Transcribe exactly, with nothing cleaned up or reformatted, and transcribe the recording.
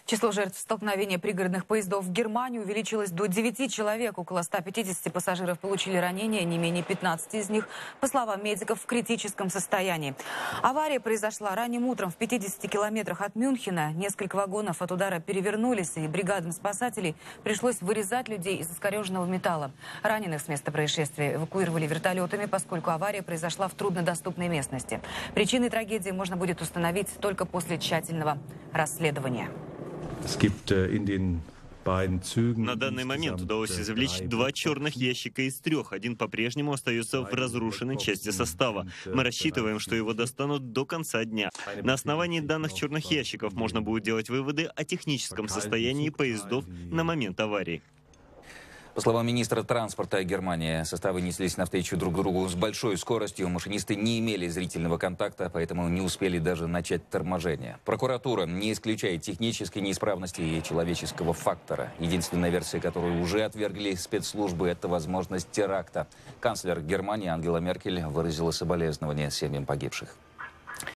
Число жертв столкновения пригородных поездов в Германии увеличилось до девяти человек. Около ста пятидесяти пассажиров получили ранения, не менее пятнадцати из них, по словам медиков, в критическом состоянии. Авария произошла ранним утром в пятидесяти километрах от Мюнхена. Несколько вагонов от удара перевернулись, и бригадам спасателей пришлось вырезать людей из искореженного металла. Раненых с места происшествия эвакуировали вертолетами, поскольку авария произошла в труднодоступной местности. Причины трагедии можно будет установить только после тщательного расследования. На данный момент удалось извлечь два черных ящика из трех. Один по-прежнему остается в разрушенной части состава. Мы рассчитываем, что его достанут до конца дня. На основании данных черных ящиков можно будет делать выводы о техническом состоянии поездов на момент аварии. По словам министра транспорта Германии, составы неслись навстречу друг другу с большой скоростью. Машинисты не имели зрительного контакта, поэтому не успели даже начать торможение. Прокуратура не исключает технической неисправности и человеческого фактора. Единственная версия, которую уже отвергли спецслужбы, это возможность теракта. Канцлер Германии Ангела Меркель выразила соболезнования семьям погибших.